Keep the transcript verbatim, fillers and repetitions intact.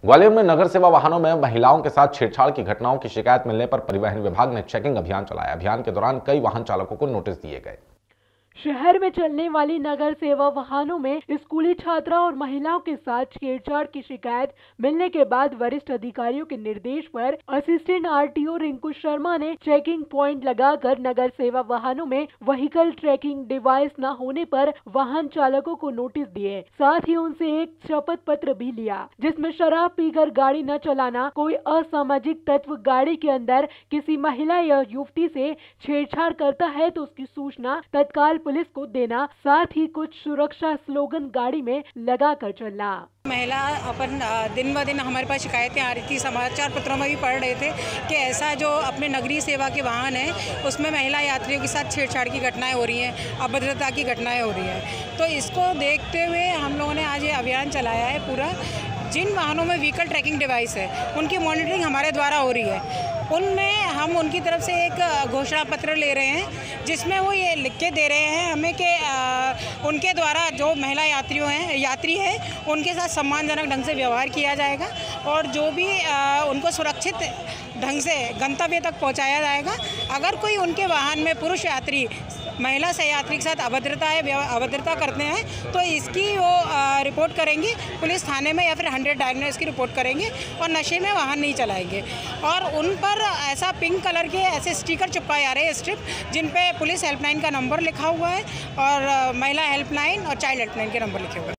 ग्वालियर में नगर सेवा वाहनों में महिलाओं के साथ छेड़छाड़ की घटनाओं की शिकायत मिलने पर परिवहन विभाग ने चेकिंग अभियान चलाया। अभियान के दौरान कई वाहन चालकों को नोटिस दिए गए। शहर में चलने वाली नगर सेवा वाहनों में स्कूली छात्रा और महिलाओं के साथ छेड़छाड़ की शिकायत मिलने के बाद वरिष्ठ अधिकारियों के निर्देश पर असिस्टेंट आरटीओ रिंकू शर्मा ने चेकिंग पॉइंट लगाकर नगर सेवा वाहनों में व्हीकल ट्रैकिंग डिवाइस न होने पर वाहन चालकों को नोटिस दिए। साथ ही उनसे एक शपथ पत्र भी लिया जिसमें शराब पीकर गाड़ी न चलाना, कोई असामाजिक तत्व गाड़ी के अंदर किसी महिला या युवती से छेड़छाड़ करता है तो उसकी सूचना तत्काल पुलिस को देना, साथ ही कुछ सुरक्षा स्लोगन गाड़ी में लगाकर चलना। महिला अपन दिन ब दिन हमारे पास शिकायतें आ रही थी, समाचार पत्रों में भी पढ़ रहे थे कि ऐसा जो अपने नगरीय सेवा के वाहन है उसमें महिला यात्रियों के साथ छेड़छाड़ की घटनाएं हो रही हैं, अभद्रता की घटनाएं हो रही हैं। तो इसको देखते हुए हम लोगों ने आज ये अभियान चलाया है पूरा। जिन वाहनों में व्हीकल ट्रैकिंग डिवाइस है उनकी मॉनिटरिंग हमारे द्वारा हो रही है। उनमें हम उनकी तरफ से एक घोषणा पत्र ले रहे हैं जिसमें वो ये लिख के दे रहे हैं हमें कि उनके द्वारा जो महिला यात्रियों हैं यात्री हैं उनके साथ सम्मानजनक ढंग से व्यवहार किया जाएगा और जो भी आ, उनको सुरक्षित ढंग से गंतव्य तक पहुंचाया जाएगा। अगर कोई उनके वाहन में पुरुष यात्री महिला सहयात्री के साथ अभद्रता है अभद्रता करते हैं तो इसकी वो आ, रिपोर्ट करेंगे पुलिस थाने में या फिर हंड्रेड डायरेक्ट इसकी रिपोर्ट करेंगे और नशे में वाहन नहीं चलाएंगे। और उन पर ऐसा पिंक कलर के ऐसे स्टिकर चिपकाए जा रहे हैं स्ट्रिप जिन पे पुलिस हेल्पलाइन का नंबर लिखा हुआ है और महिला हेल्पलाइन और चाइल्ड हेल्पलाइन के नंबर लिखे हुए हैं।